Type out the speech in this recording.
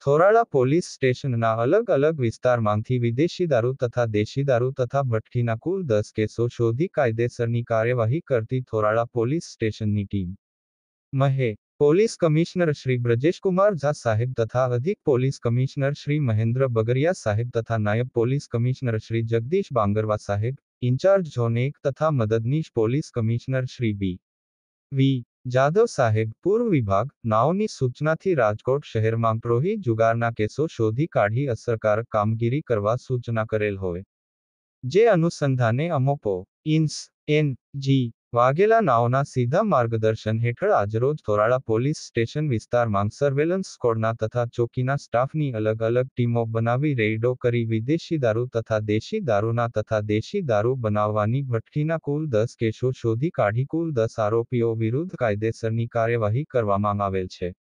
Thorala police સ્ટેશનના અલગ અલગ વિસ્તારમાંથી વિદેશી દારૂ તથા દેશી દારૂ તથા ભટ્ટીના કુલ 10 કેસો શોધી કાયદેસરની કાર્યવાહી કરતી થોરાળા પોલીસ સ્ટેશનની ટીમ મહે પોલીસ કમિશનર શ્રી બ્રજેશકુમાર ઝા સાહેબ તથા અધિક પોલીસ કમિશનર શ્રી મહેન્દ્ર બગરિયા સાહેબ તથા નાયબ પોલીસ કમિશનર શ્રી જગદીશ બાંગરવા સાહેબ, ઇન્ચાર્જ ઝોન 1 તથા મદદનીશ police commissioner Shri V Jadav સાહેબ, પૂર્વ વિભાગ, નાઓની સૂચનાથી રાજકોટ શહેરમાં પ્રોહી જુગારના કેસો શોધી કાઢી અસરકારક કામગીરી કરવા સૂચના કરેલ હોય. જે અનુસંધાને અમોપો ઇન્સ. એન.જી. વાઘેલા નાઓના સીધા માર્ગદર્શન હેઠળ આજરોજ થોરાળા પોલીસ સ્ટેશન વિસ્તારમાં સર્વેલન્સ સ્કોડના તથા ચોકીના સ્ટાફની અલગ અલગ ટીમો બનાવી રેઇડો કરી વિદેશી દારૂ તથા દેશી દારૂના તથા દેશી દારૂ બનાવવાની ભટ્ટીના કુલ 10 કેસો શોધી કાઢી કુલ 10 આરોપીઓ વિરુદ્ધ કાયદેસરની કાર્યવાહી કરવામાં આવેલ છે.